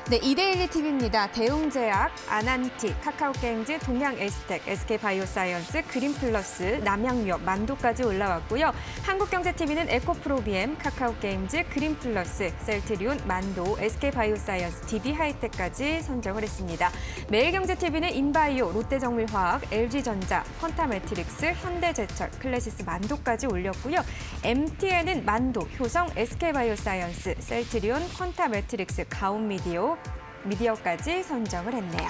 네, 이데일리 TV입니다. 대웅제약, 아난티, 카카오게임즈, 동양에스텍, SK바이오사이언스, 그린플러스, 남양유업, 만도까지 올라왔고요. 한국경제TV는 에코프로비엠, 카카오게임즈, 그린플러스, 셀트리온, 만도, SK바이오사이언스, DB하이텍까지 선정을 했습니다. 매일경제TV는 인바이오, 롯데정밀화학, LG전자, 펀타매트릭스, 현대제철, 클래시스, 만도까지 올렸고요. MTN은 만도, 효성, SK바이오사이언스, 셀트리온, 펀타매트릭스, 가온미디어까지 선정을 했네요.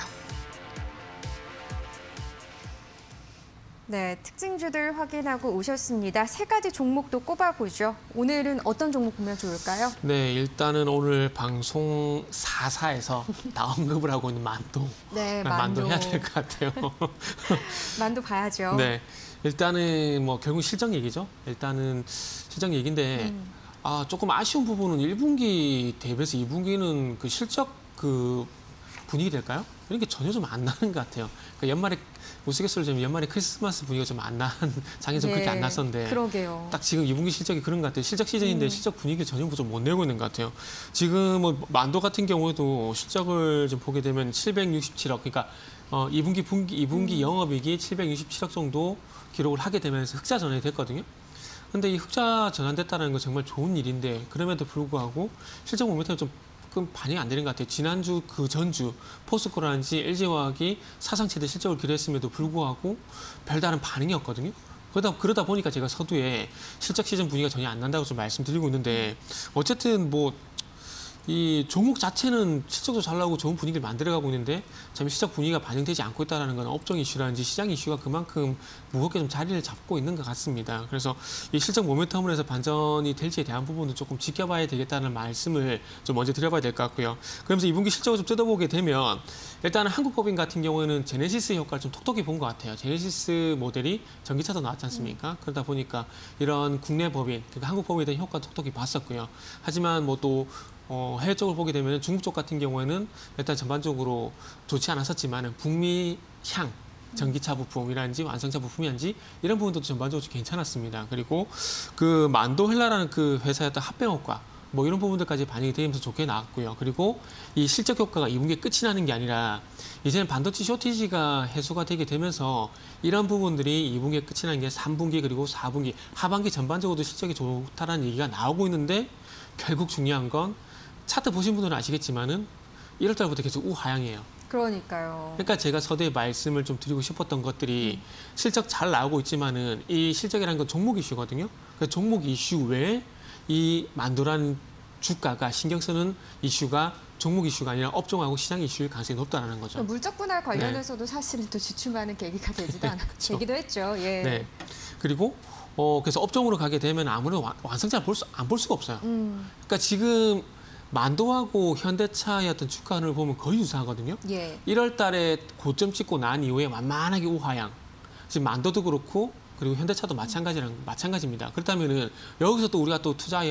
네, 특징주들 확인하고 오셨습니다. 세 가지 종목도 꼽아보죠. 오늘은 어떤 종목 보면 좋을까요? 네, 일단은 오늘 방송 4사에서 다 언급을 하고 있는 만도. 네, 만도 해야 될 것 같아요. 만도 봐야죠. 네, 일단은 뭐 결국 실적 얘기죠. 일단은 실적 얘기인데 조금 아쉬운 부분은 1분기 대비해서 2분기는 그 실적 그 분위기 될까요? 이런 게 전혀 좀 안 나는 것 같아요. 그러니까 연말에 우스갯소리로 좀 연말에 크리스마스 분위기가 좀 안 나는 장이 좀 그렇게 안 났었는데 그러게요. 딱 지금 2분기 실적이 그런 것 같아요. 실적 시즌인데 실적 분위기를 전혀 좀 못 내고 있는 것 같아요. 지금 뭐 만도 같은 경우에도 실적을 좀 보게 되면 767억, 그러니까 2분기 영업이익이 767억 정도 기록을 하게 되면서 흑자 전환이 됐거든요. 근데 이 흑자 전환됐다는 건 정말 좋은 일인데 그럼에도 불구하고 실적 모멘텀이 좀 반영이 안 되는 것 같아요. 지난주 그 전주 포스코라든지 LG화학이 사상 최대 실적을 기록했음에도 불구하고 별다른 반응이 없거든요. 그러다 보니까 제가 서두에 실적 시즌 분위기가 전혀 안 난다고 좀 말씀드리고 있는데 어쨌든 뭐 이 종목 자체는 실적도 잘 나오고 좋은 분위기를 만들어가고 있는데 참 실적 분위기가 반영되지 않고 있다는 건 업종 이슈라든지 시장 이슈가 그만큼 무겁게 좀 자리를 잡고 있는 것 같습니다. 그래서 이 실적 모멘텀을 해서 반전이 될지에 대한 부분도 조금 지켜봐야 되겠다는 말씀을 좀 먼저 드려봐야 될 것 같고요. 그러면서 2분기 실적을 좀 뜯어보게 되면 일단은 한국법인 같은 경우에는 제네시스 효과를 좀 톡톡히 본 것 같아요. 제네시스 모델이 전기차도 나왔지 않습니까? 그러다 보니까 이런 국내 법인, 그러니까 한국 법인에 대한 효과 톡톡히 봤었고요. 하지만 뭐 또 해외 쪽을 보게 되면 중국 쪽 같은 경우에는 일단 전반적으로 좋지 않았었지만 북미향 전기차 부품이라든지 완성차 부품이라든지 이런 부분도 전반적으로 괜찮았습니다. 그리고 그 만도헬라라는 그 회사였던 합병효과 뭐 이런 부분들까지 반영이 되면서 좋게 나왔고요. 그리고 이 실적 효과가 2분기에 끝이 나는 게 아니라 이제는 반도체 쇼티지가 해소가 되게 되면서 이런 부분들이 2분기에 끝이 나는 게 3분기 그리고 4분기 하반기 전반적으로도 실적이 좋다라는 얘기가 나오고 있는데 결국 중요한 건 차트 보신 분들은 아시겠지만은 1월 달부터 계속 우하향이에요. 그러니까요. 그러니까 제가 서두에 말씀을 좀 드리고 싶었던 것들이 실적 잘 나오고 있지만은 이 실적이라는 건 종목 이슈거든요. 그 종목 이슈 외에 이 만도라는 주가가 신경 쓰는 이슈가 종목 이슈가 아니라 업종하고 시장 이슈일 가능성이 높다는 거죠. 물적 분할 관련해서도 사실은 또 주춤하는 계기가 되기도 되기도 했죠. 예. 네. 그리고 그래서 업종으로 가게 되면 아무래도 완성차를 안 볼 수가 없어요. 그러니까 지금 만도하고 현대차의 어떤 주가를 보면 거의 유사하거든요. 예. 1월 달에 고점 찍고 난 이후에 만만하게 우하향. 지금 만도도 그렇고 그리고 현대차도 마찬가지입니다. 그렇다면은 여기서 또 우리가 또 투자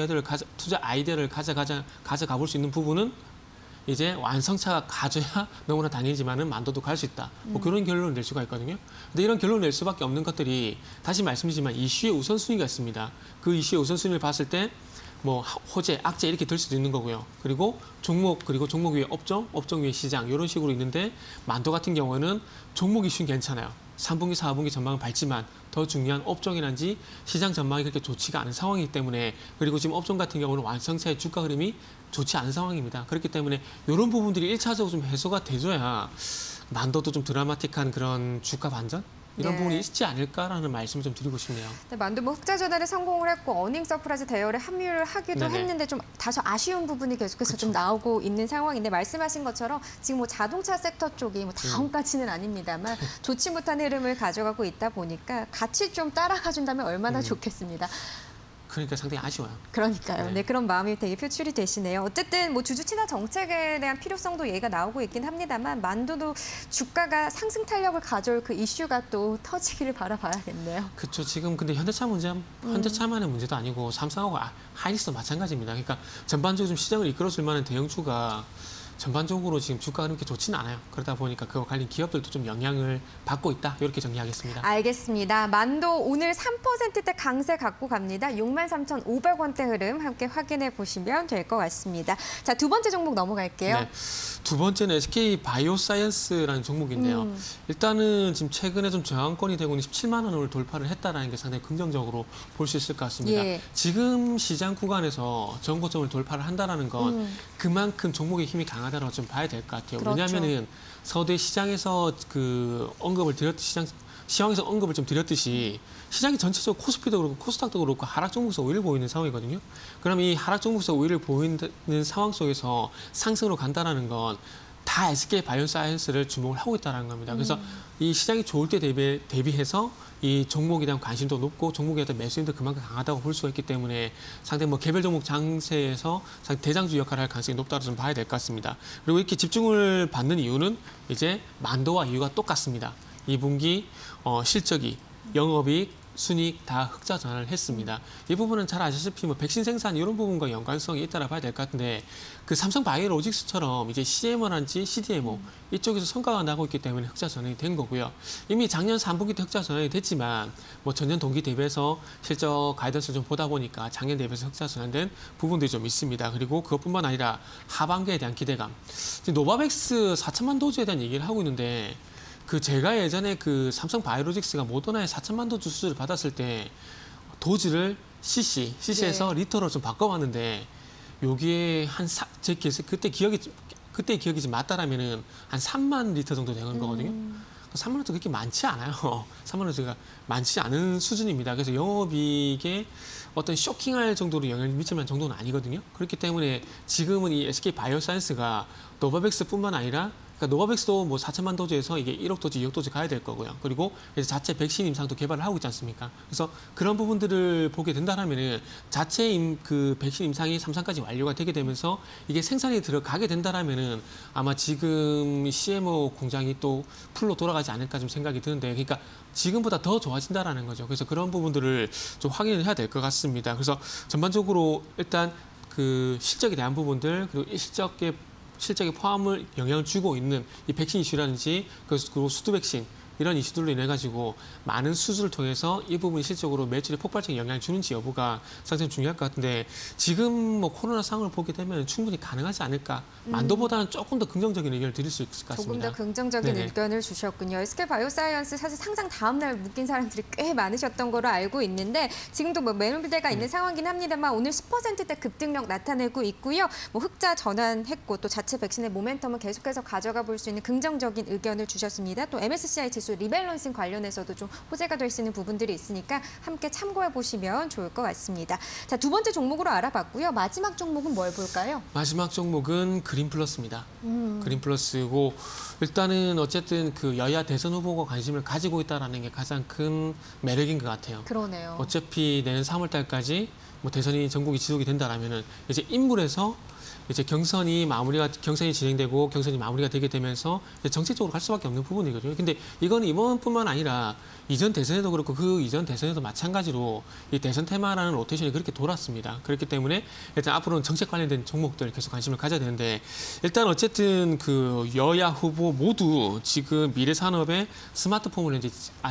아이디어를 가져가 볼 수 있는 부분은 이제 완성차가 가져야 너무나 당연하지만은 만도도 갈 수 있다. 뭐 그런 결론을 낼 수가 있거든요. 근데 이런 결론을 낼 수밖에 없는 것들이 다시 말씀드리지만 이슈의 우선순위가 있습니다. 그 이슈의 우선순위를 봤을 때 뭐 호재, 악재 이렇게 될 수도 있는 거고요. 그리고 종목, 그리고 종목 위에 업종, 업종 위에 시장 이런 식으로 있는데 만도 같은 경우는 종목 이슈는 괜찮아요. 3분기, 4분기 전망은 밝지만 더 중요한 업종이란지 시장 전망이 그렇게 좋지가 않은 상황이기 때문에 그리고 지금 업종 같은 경우는 완성차의 주가 흐름이 좋지 않은 상황입니다. 그렇기 때문에 이런 부분들이 1차적으로 좀 해소가 돼줘야 만도도 좀 드라마틱한 그런 주가 반전? 이런 부분이 있지 않을까라는 말씀을 좀 드리고 싶네요. 네, 만도 뭐 흑자 전환에 성공을 했고 어닝 서프라이즈 대열에 합류를 하기도 했는데 좀 다소 아쉬운 부분이 계속해서 좀 나오고 있는 상황인데 말씀하신 것처럼 지금 뭐 자동차 섹터 쪽이 뭐 다음까지는 아닙니다만 좋지 못한 흐름을 가져가고 있다 보니까 같이 좀 따라가 준다면 얼마나 좋겠습니다. 그러니까 상당히 아쉬워요. 그러니까요. 네, 그런 마음이 되게 표출이 되시네요. 어쨌든 뭐 주주 친화 정책에 대한 필요성도 얘기가 나오고 있긴 합니다만 만도도 주가가 상승 탄력을 가져올 그 이슈가 또 터지기를 바라봐야겠네요. 그렇죠. 지금 근데 현대차만의 문제도 아니고 삼성하고 하이닉스도 마찬가지입니다. 그러니까 전반적으로 좀 시장을 이끌어줄 만한 대형주가 전반적으로 지금 주가가 그렇게 좋지는 않아요. 그러다 보니까 그와 관련 기업들도 좀 영향을 받고 있다. 이렇게 정리하겠습니다. 알겠습니다. 만도 오늘 3%대 강세 갖고 갑니다. 63,500원대 흐름 함께 확인해 보시면 될 것 같습니다. 자, 두 번째 종목 넘어갈게요. 네. 두 번째는 SK 바이오사이언스라는 종목인데요. 일단은 지금 최근에 좀 저항권이 되고 있는 17만 원을 돌파를 했다라는 게 상당히 긍정적으로 볼 수 있을 것 같습니다. 예. 지금 시장 구간에서 저항고점을 돌파를 한다라는 건 그만큼 종목의 힘이 강하다고 좀 봐야 될 것 같아요. 그렇죠. 왜냐하면은 서대 시장에서 그 언급을 드렸듯이 시황에서 언급을 좀 드렸듯이 시장이 전체적으로 코스피도 그렇고 코스닥도 그렇고 하락 종목에서 우위를 보이는 상황이거든요. 그럼 이 하락 종목에서 우위를 보이는 상황 속에서 상승으로 간다라는 건 다 SK 바이오사이언스를 주목을 하고 있다는 겁니다. 그래서 이 시장이 좋을 때 대비해서 이 종목에 대한 관심도 높고 종목에 대한 매수인도 그만큼 강하다고 볼 수가 있기 때문에 상당히 뭐 개별 종목 장세에서 상당히 대장주 역할을 할 가능성이 높다고 좀 봐야 될 것 같습니다. 그리고 이렇게 집중을 받는 이유는 이제 만도와 이유가 똑같습니다. 2분기 실적이 영업이익, 순이익 다 흑자 전환을 했습니다. 이 부분은 잘 아시다시피 뭐 백신 생산 이런 부분과 연관성이 있다라 봐야 될 것 같은데 그 삼성 바이오로직스처럼 이제 CMO란지 CDMO 이쪽에서 성과가 나고 있기 때문에 흑자 전환이 된 거고요. 이미 작년 3분기 때 흑자 전환이 됐지만 뭐 전년 동기 대비해서 실적 가이던스를 좀 보다 보니까 작년 대비해서 흑자 전환된 부분들이 좀 있습니다. 그리고 그것뿐만 아니라 하반기에 대한 기대감. 지금 노바백스 4천만 도즈에 대한 얘기를 하고 있는데 그 제가 예전에 그 삼성 바이오로직스가 모더나의 4천만 도즈 수주를 받았을 때 도즈를 CC에서 리터로 좀 바꿔봤는데 여기에 제 기억에 그때 기억이 좀 맞다라면은 한 3만 리터 정도 되는 거거든요. 3만 리터 그렇게 많지 않아요. 3만 리터가 많지 않은 수준입니다. 그래서 영업이익에 어떤 쇼킹할 정도로 영향을 미칠 만한 정도는 아니거든요. 그렇기 때문에 지금은 이 SK 바이오사이언스가 노바백스뿐만 아니라 그러니까 노바백스도 뭐 4천만 도즈에서 이게 1억 도즈, 2억 도즈 가야 될 거고요. 그리고 이제 자체 백신 임상도 개발을 하고 있지 않습니까? 그래서 그런 부분들을 보게 된다라면은 자체 그 백신 임상이 3상까지 완료가 되게 되면서 이게 생산이 들어가게 된다라면은 아마 지금 CMO 공장이 또 풀로 돌아가지 않을까 좀 생각이 드는데, 그러니까 지금보다 더 좋아진다라는 거죠. 그래서 그런 부분들을 좀 확인을 해야 될 것 같습니다. 그래서 전반적으로 일단 그 실적에 대한 부분들 그리고 이 실적에 포함을 영향을 주고 있는 이 백신 이슈라든지 그리고 수두 백신 이런 이슈들로 인해 가지고 많은 수주를 통해서 이 부분이 실적으로 매출에 폭발적인 영향을 주는지 여부가 상당히 중요할 것 같은데 지금 뭐 코로나 상황을 보게 되면 충분히 가능하지 않을까. 만도보다는 조금 더 긍정적인 의견을 드릴 수 있을 것 같습니다. 조금 더 긍정적인 네네. 의견을 주셨군요. SK 바이오사이언스 사실 상장 다음 날 묶인 사람들이 꽤 많으셨던 거로 알고 있는데 지금도 뭐 매물대가 있는 상황이긴 합니다만 오늘 10%대 급등력 나타내고 있고요. 뭐 흑자 전환했고 또 자체 백신의 모멘텀을 계속해서 가져가 볼 수 있는 긍정적인 의견을 주셨습니다. 또 MSCI 지수 리밸런싱 관련해서도 좀 호재가 될 수 있는 부분들이 있으니까 함께 참고해 보시면 좋을 것 같습니다. 자, 두 번째 종목으로 알아봤고요. 마지막 종목은 뭘 볼까요? 마지막 종목은 그린플러스입니다. 그린플러스고 일단은 어쨌든 그 여야 대선 후보가 관심을 가지고 있다는 게 가장 큰 매력인 것 같아요. 그러네요. 어차피 내년 3월 달까지 뭐 대선이 전국이 지속이 된다라면은 이제 인물에서 이제 경선이 진행되고 경선이 마무리가 되게 되면서 이제 정책적으로 갈 수밖에 없는 부분이거든요. 근데 이건 이번뿐만 아니라 이전 대선에도 그렇고 그 이전 대선에도 마찬가지로 이 대선 테마라는 로테이션이 그렇게 돌았습니다. 그렇기 때문에 일단 앞으로는 정책 관련된 종목들 계속 관심을 가져야 되는데 일단 어쨌든 그 여야 후보 모두 지금 미래산업의 스마트팜을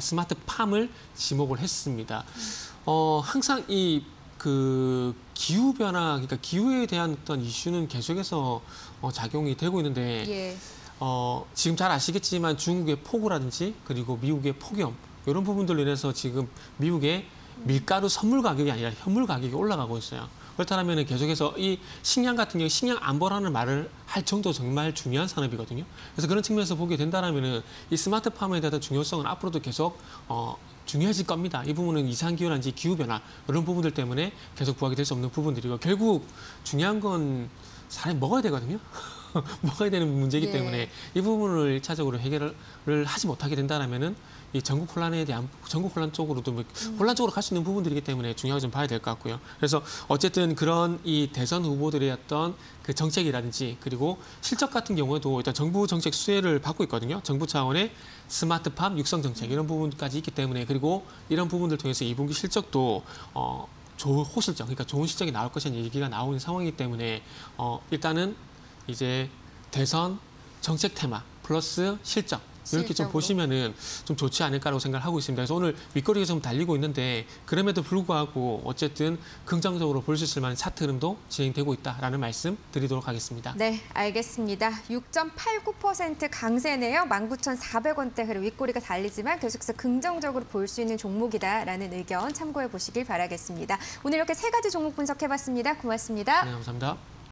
지목을 했습니다. 항상 그 기후 변화, 그러니까 기후에 대한 어떤 이슈는 계속해서 작용이 되고 있는데 예. 지금 잘 아시겠지만 중국의 폭우라든지 그리고 미국의 폭염 이런 부분들로 인해서 지금 미국의 밀가루 선물 가격이 아니라 현물 가격이 올라가고 있어요. 그렇다면 계속해서 이 식량 같은 경우 식량 안보라는 말을 할 정도 정말 중요한 산업이거든요. 그래서 그런 측면에서 보게 된다면 이 스마트팜에 대한 중요성은 앞으로도 계속 중요해질 겁니다. 이 부분은 이상기후라든지 기후변화 이런 부분들 때문에 계속 부각이 될 수 없는 부분들이고 결국 중요한 건 사람이 먹어야 되거든요. 먹어야 되는 문제이기 예. 때문에 이 부분을 1차적으로 해결을 하지 못하게 된다면은 이 전국 혼란 쪽으로도 혼란 쪽으로 갈 수 있는 부분들이기 때문에 중요하게 좀 봐야 될 것 같고요. 그래서 어쨌든 그런 이 대선 후보들의 어떤 그 정책이라든지 그리고 실적 같은 경우에도 일단 정부 정책 수혜를 받고 있거든요. 정부 차원의 스마트팜 육성 정책 이런 부분까지 있기 때문에 그리고 이런 부분들 통해서 2분기 실적도 호실적, 그러니까 좋은 실적이 나올 것이라는 얘기가 나오는 상황이기 때문에 일단은 이제 대선 정책 테마 플러스 실적 이렇게 좀 실적으로. 보시면은 좀 좋지 않을까라고 생각을 하고 있습니다. 그래서 오늘 윗거리가 좀 달리고 있는데 그럼에도 불구하고 어쨌든 긍정적으로 볼 수 있을 만한 차트 흐름도 진행되고 있다라는 말씀 드리도록 하겠습니다. 네, 알겠습니다. 6.89% 강세네요. 19,400원대 흐름 윗꼬리가 달리지만 계속해서 긍정적으로 볼 수 있는 종목이다라는 의견 참고해 보시길 바라겠습니다. 오늘 이렇게 세 가지 종목 분석해봤습니다. 고맙습니다. 네, 감사합니다.